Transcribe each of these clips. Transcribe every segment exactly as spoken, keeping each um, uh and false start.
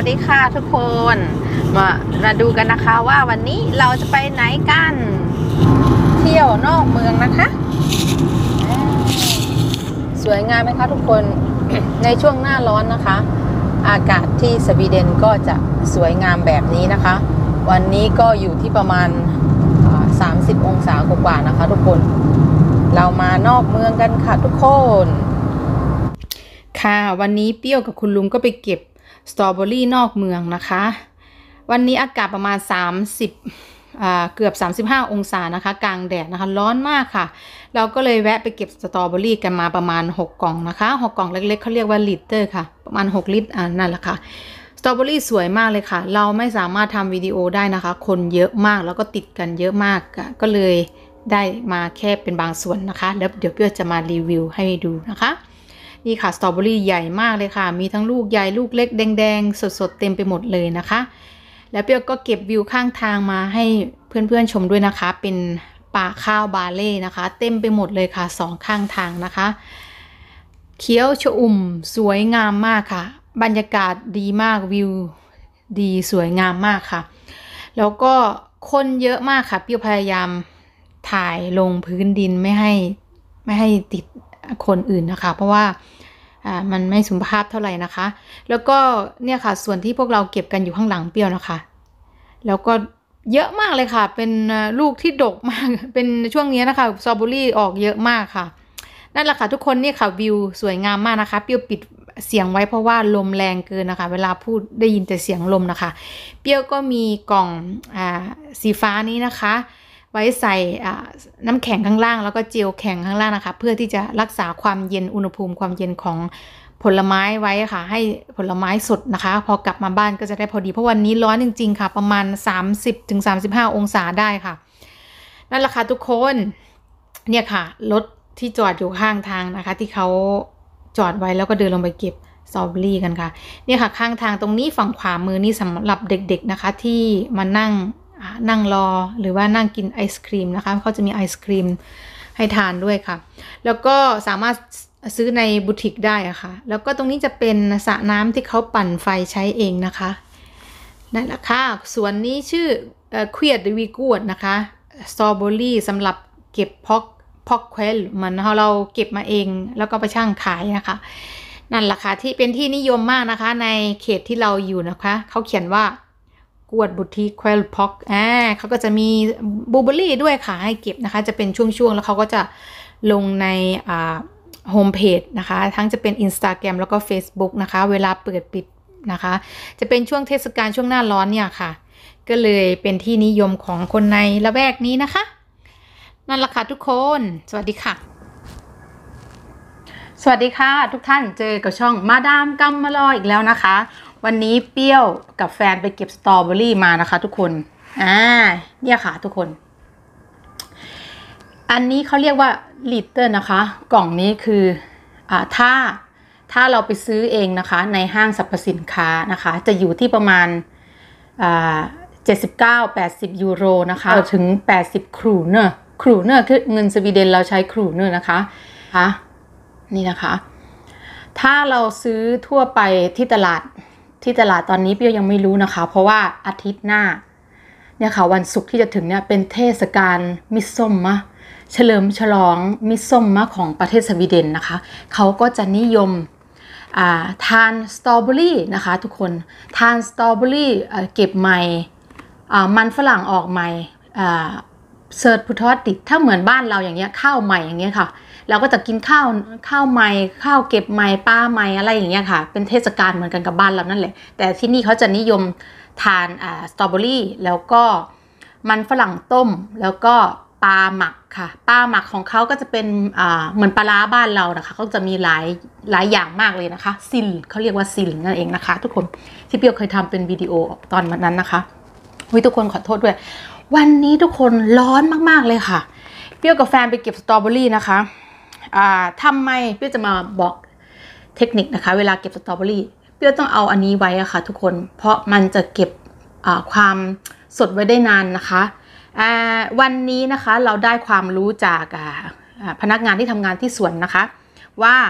วัสดีค่ะทุกคนมามาดูกันนะคะว่าวันนี้เราจะไปไหนกันเที่ยวนอกเมืองนะคะสวยงามไหมคะทุกคน ในช่วงหน้าร้อนนะคะอากาศที่สวีเดนก็จะสวยงามแบบนี้นะคะวันนี้ก็อยู่ที่ประมาณสามสิบองศากว่าๆนะคะทุกคนเรามานอกเมืองกันค่ะทุกคนค่ะวันนี้เปรี้ยวกับคุณลุงก็ไปเก็บสตรอเบอรี่นอกเมืองนะคะวันนี้อากาศประมาณสามสิบอ่าเกือบสามสิบห้าองศานะคะกลางแดดนะคะร้อนมากค่ะเราก็เลยแวะไปเก็บสตรอเบอรี่กันมาประมาณหกกล่องนะคะหกกล่องเล็กๆเขาเรียกว่าลิตเตอร์ค่ะประมาณหกลิตรอ่านั่นแหละค่ะสตรอเบอรี่สวยมากเลยค่ะเราไม่สามารถทำวิดีโอได้นะคะคนเยอะมากแล้วก็ติดกันเยอะมากก็เลยได้มาแค่เป็นบางส่วนนะคะแล้วเดี๋ยวเปรี้ยวจะมารีวิวให้ดูนะคะนี่ค่ะสตรอเบอรี่ใหญ่มากเลยค่ะมีทั้งลูกใหญ่ลูกเล็กแดงๆสดๆเต็มไปหมดเลยนะคะแล้วเปรี้ยวก็เก็บวิวข้างทางมาให้เพื่อนๆชมด้วยนะคะเป็นป่าข้าวบาเล่นะคะเต็มไปหมดเลยค่ะสองข้างทางนะคะเขียวชอุ่มสวยงามมากค่ะบรรยากาศดีมากวิวดีสวยงามมากค่ะแล้วก็คนเยอะมากค่ะเปรี้ยวพยายามถ่ายลงพื้นดินไม่ให้ไม่ให้ติดคนอื่นนะคะเพราะว่าอ่ามันไม่สุภาพเท่าไหร่นะคะแล้วก็เนี่ยค่ะส่วนที่พวกเราเก็บกันอยู่ข้างหลังเปรี้ยวนะคะแล้วก็เยอะมากเลยค่ะเป็นลูกที่ดกมากเป็นช่วงนี้นะคะสตรอเบอรี่ออกเยอะมากค่ะนั่นแหละค่ะทุกคนนี่ค่ะวิวสวยงามมากนะคะเปรี้ยวปิดเสียงไว้เพราะว่าลมแรงเกินนะคะเวลาพูดได้ยินแต่เสียงลมนะคะเปรี้ยวก็มีกล่องอ่าสีฟ้านี้นะคะไว้ใส่น้ำแข็งข้างล่างแล้วก็เจลแข็งข้างล่างนะคะเพื่อที่จะรักษาความเย็นอุณหภูมิความเย็นของผลไม้ไว้ค่ะให้ผลไม้สดนะคะพอกลับมาบ้านก็จะได้พอดีเพราะวันนี้ร้อนจริงๆค่ะประมาณ สามสิบถึงสามสิบห้า องศาได้ค่ะนั่นแหละค่ะทุกคนเนี่ยค่ะรถที่จอดอยู่ข้างทางนะคะที่เขาจอดไว้แล้วก็เดินลงไปเก็บสตรอเบอรี่กันค่ะเนี่ยค่ะข้างทางตรงนี้ฝั่งขวามือนี่สำหรับเด็กๆนะคะที่มานั่งนั่งรอหรือว่านั่งกินไอศครีมนะคะเขาจะมีไอศครีมให้ทานด้วยค่ะแล้วก็สามารถซื้อในบูติกได้อะค่ะแล้วก็ตรงนี้จะเป็นสระน้ำที่เขาปั่นไฟใช้เองนะคะนั่นแหละค่ะส่วนนี้ชื่อเควียดวีกูดนะคะสตรอเบอรี่สำหรับเก็บพอกพอกเควลเหมือนเราเก็บมาเองแล้วก็ไปช่างขายนะคะนั่นแหละค่ะที่เป็นที่นิยมมากนะคะในเขตที่เราอยู่นะคะเขาเขียนว่ากวดบุติกเควลพ็อกอ่าเขาก็จะมีบลูเบอร์รี่ด้วยค่ะให้เก็บนะคะจะเป็นช่วงๆแล้วเขาก็จะลงในอ่าโฮมเพจนะคะทั้งจะเป็น Instagram แล้วก็ Facebook นะคะเวลาเปิดปิดนะคะจะเป็นช่วงเทศกาลช่วงหน้าร้อนเนี่ยค่ะก็เลยเป็นที่นิยมของคนในละแวกนี้นะคะนั่นแหละค่ะทุกคนสวัสดีค่ะสวัสดีค่ะทุกท่านเจอกับช่องมาดามกัมมาลออีกแล้วนะคะวันนี้เปรี้ยวกับแฟนไปเก็บสตรอเบอรี่มานะคะทุกคนอ่าเนี่ยค่ะทุกคนอันนี้เขาเรียกว่าลิตเตอร์นะคะกล่องนี้คืออ่าถ้าถ้าเราไปซื้อเองนะคะในห้างสรรพสินค้านะคะจะอยู่ที่ประมาณอ่าเจ็ดสิบเก้า แปดสิบยูโรนะคะถึงแปดสิบครูเนอร์ครูเนอร์คือเงินสวีเดนเราใช้ครูเนอร์นะคะค่ะนี่นะคะถ้าเราซื้อทั่วไปที่ตลาดที่ตลาดตอนนี้เปรี้ยวยังไม่รู้นะคะเพราะว่าอาทิตย์หน้าเนี่ยค่ะวันศุกร์ที่จะถึงเนี่ยเป็นเทศกาลมิดซัมมะเฉลิมฉลองมิดซัมมะของประเทศสวีเดนนะคะเขาก็จะนิยมทานสตรอเบอรี่นะคะทุกคนทานสตรอเบอรี่เก็บใหม่มันฝรั่งออกใหม่เสิร์ชพุทธวติดถ้าเหมือนบ้านเราอย่างเงี้ยข้าวใหม่อย่างเงี้ยค่ะเราก็จะกินข้าวข้าวใหม่ข้าวเก็บใหม่ปลาใหม่อะไรอย่างเงี้ยค่ะเป็นเทศกาลเหมือนกันกับบ้านเรานั่นแหละแต่ที่นี่เขาจะนิยมทานอ่าสตรอเบอรี่แล้วก็มันฝรั่งต้มแล้วก็ปลาหมักค่ะปลาหมักของเขาก็จะเป็นอ่าเหมือนปลาร้าบ้านเรานะคะเขาจะมีหลายหลายอย่างมากเลยนะคะซิลเขาเรียกว่าซิลนั่นเองนะคะทุกคนที่เปียวเคยทำเป็นวิดีโอตอนนั้นนะคะวิทุกคนขอโทษด้วยวันนี้ทุกคนร้อนมากๆเลยค่ะเปียวกับแฟนไปเก็บสตรอเบอรี่นะคะอ่าทำไมเปียวจะมาบอกเทคนิคนะคะเวลาเก็บสตรอเบอรี่เปียวต้องเอาอันนี้ไว้อะค่ะทุกคนเพราะมันจะเก็บความสดไว้ได้นานนะคะวันนี้นะคะเราได้ความรู้จากพนักงานที่ทำงานที่สวนนะคะว่า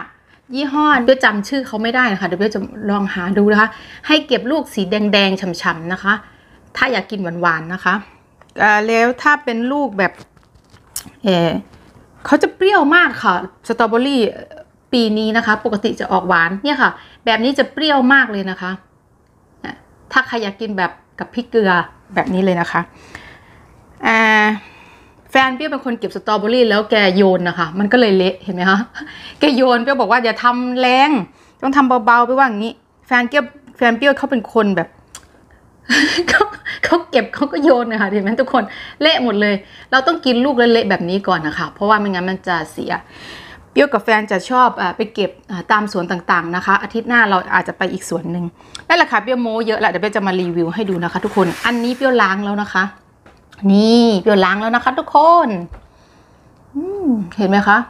ยี่ห้อเดี๋ยวจำชื่อเขาไม่ได้นะคะเดี๋ยวเดี๋ยวจะลองหาดูนะคะให้เก็บลูกสีแดงๆฉ่ำๆนะคะถ้าอยากกินหวานๆนะคะแล้วถ้าเป็นลูกแบบเออเขาจะเปรี้ยวมากค่ะสตรอเบอรี่ปีนี้นะคะปกติจะออกหวานเนี่ยค่ะแบบนี้จะเปรี้ยวมากเลยนะคะถ้าใครอยากกินแบบกับพริกเกลือแบบนี้เลยนะคะอ่าแฟนเปี้ยวเป็นคนเก็บสตรอเบอรี่แล้วแกโยนนะคะมันก็เลยเละเห็นไหมคะแกโยนเปี้ยวบอกว่าอย่าทำแรงต้องทำเบาๆไปว่าอย่างนี้แฟนเปี้ยวแฟนเปี้ยวเขาเป็นคนแบบเขาเขาเก็บเขาก็โยนนะคะเห็นไหมทุกคนเละหมดเลยเราต้องกินลูกเละๆแบบนี้ก่อนนะคะเพราะว่าไม่งั้นมันจะเสียเปี้ยวกับแฟนจะชอบอไปเก็บตามสวนต่างๆนะคะอาทิตย์หน้าเราอาจจะไปอีกสวนหนึ่งนั่นแหละค่ะเปี้ยวโม้เยอะแหละเดี๋ยวเปี้ยวจะมารีวิวให้ดูนะคะทุกคนอันนี้เปี้ยวล้างแล้วนะคะนี่เปี้ยวล้างแล้วนะคะทุกคนเห็นไหมคะ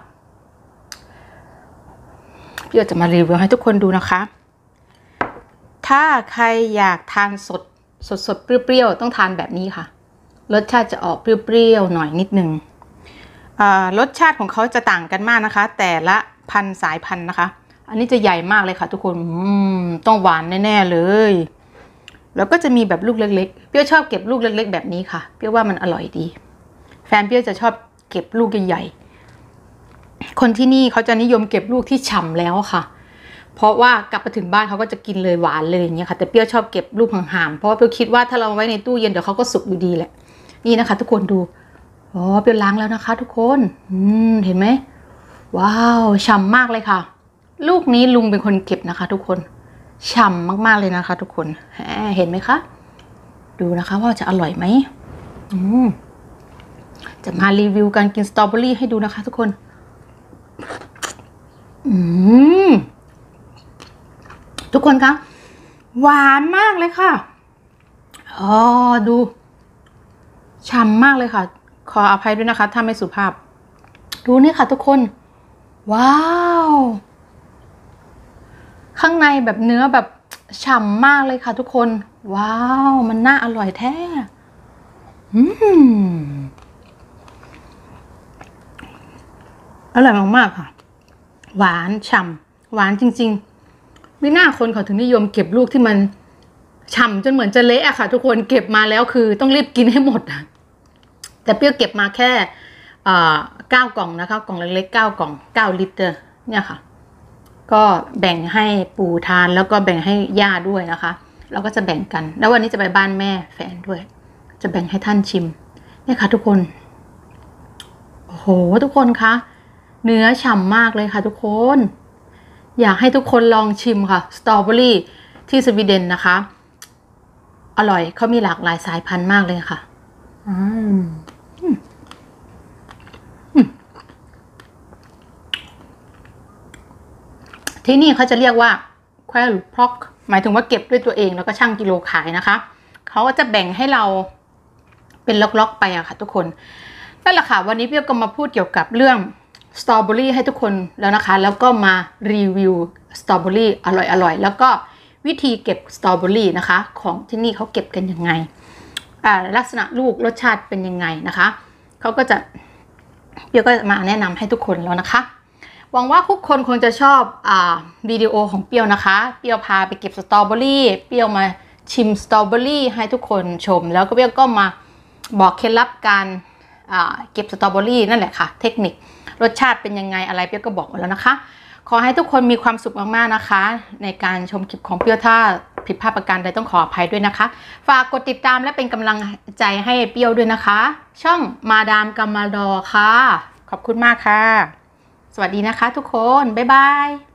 เปี้ยวจะมารีวิวให้ทุกคนดูนะคะถ้าใครอยากทานสดสดสดเปรี้ยวๆต้องทานแบบนี้ค่ะรสชาติจะออกเปรี้ยวๆหน่อยนิดนึงรสชาติของเขาจะต่างกันมากนะคะแต่ละพันธุ์สายพันธุ์นะคะอันนี้จะใหญ่มากเลยค่ะทุกคนต้องหวานแน่ๆเลยแล้วก็จะมีแบบลูกเล็กๆเปรี้ยวชอบเก็บลูกเล็กๆแบบนี้ค่ะเปรี้ยวว่ามันอร่อยดีแฟนเปรี้ยวจะชอบเก็บลูกใหญ่ๆคนที่นี่เขาจะนิยมเก็บลูกที่ฉ่ำแล้วค่ะเพราะว่ากลับไปถึงบ้านเขาก็จะกินเลยหวานเลยอย่างเงี้ยค่ะแต่เปรี้ยวชอบเก็บลูกห่างๆเพราะว่าเปรี้ยวคิดว่าถ้าเราไว้ในตู้เย็นเดี๋ยวเขาก็สุกอยู่ดีแหละนี่นะคะทุกคนดูอ๋อเปรี้ยวล้างแล้วนะคะทุกคนอืมเห็นไหมว้าวฉ่ำมากเลยค่ะลูกนี้ลุงเป็นคนเก็บนะคะทุกคนฉ่ำมากๆเลยนะคะทุกคนเห็นไหมคะดูนะคะว่าจะอร่อยไหมอืมจะมารีวิวการกินสตรอเบอรี่ให้ดูนะคะทุกคนอืมทุกคนคะหวานมากเลยค่ะอ๋อดูฉ่ำมากเลยค่ะขออภัยด้วยนะคะถ้าไม่สุภาพดูนี่ค่ะทุกคนว้าวข้างในแบบเนื้อแบบฉ่ำมากเลยค่ะทุกคนว้าวมันน่าอร่อยแท้อืมอร่อยมากๆค่ะหวานฉ่ำหวานจริงๆไม่น่าคนเขาถึงนิยมเก็บลูกที่มันฉ่ำจนเหมือนจะเละอะค่ะทุกคนเก็บมาแล้วคือต้องรีบกินให้หมดแต่เปรี้ยวเก็บมาแค่เก้ากล่องนะคะกล่องเล็กๆเก้ากล่องเก้าลิตรเนี่ยค่ะก็แบ่งให้ปู่ทานแล้วก็แบ่งให้ย่าด้วยนะคะเราก็จะแบ่งกันแล้ววันนี้จะไปบ้านแม่แฟนด้วยจะแบ่งให้ท่านชิมเนี่ยค่ะทุกคนโอ้โหทุกคนคะเนื้อฉ่ำมากเลยค่ะทุกคนอยากให้ทุกคนลองชิมค่ะสตรอเบอรี่ที่สวีเดนนะคะอร่อยเขามีหลากหลายสายพันธุ์มากเลยค่ะอืมที่นี่เขาจะเรียกว่าแควลพล็อกหมายถึงว่าเก็บด้วยตัวเองแล้วก็ชั่งกิโลขายนะคะเขาก็จะแบ่งให้เราเป็นล็อกๆไปอะค่ะทุกคนนั่นแหละค่ะวันนี้เปี้ยวก็มาพูดเกี่ยวกับเรื่องสตรอเบอรี่ให้ทุกคนแล้วนะคะแล้วก็มารีวิวสตรอเบอรี่อร่อยๆแล้วก็วิธีเก็บสตรอเบอรี่นะคะของที่นี่เขาเก็บกันยังไงลักษณะลูกรสชาติเป็นยังไงนะคะเขาก็จะเปี้ยวก็มาแนะนำให้ทุกคนแล้วนะคะหวังว่าทุกคนคงจะชอบอ่าวิดีโอของเปี้ยวนะคะเปี้ยวพาไปเก็บสตรอเบอรี่เปี้ยวมาชิมสตรอเบอรี่ให้ทุกคนชมแล้วก็เปี้ยวก็มาบอกเคล็ดลับการเก็บสตรอเบอรี่นั่นแหละค่ะเทคนิครสชาติเป็นยังไงอะไรเปี้ยวก็บอกไว้แล้วนะคะขอให้ทุกคนมีความสุขมากๆนะคะในการชมคลิปของเปี้ยวถ้าผิดพลาดประการใดต้องขออภัยด้วยนะคะฝากกดติดตามและเป็นกำลังใจให้เปี้ยวด้วยนะคะช่องมาดามกัมมาดอค่ะขอบคุณมากค่ะสวัสดีนะคะทุกคนบ๊ายบาย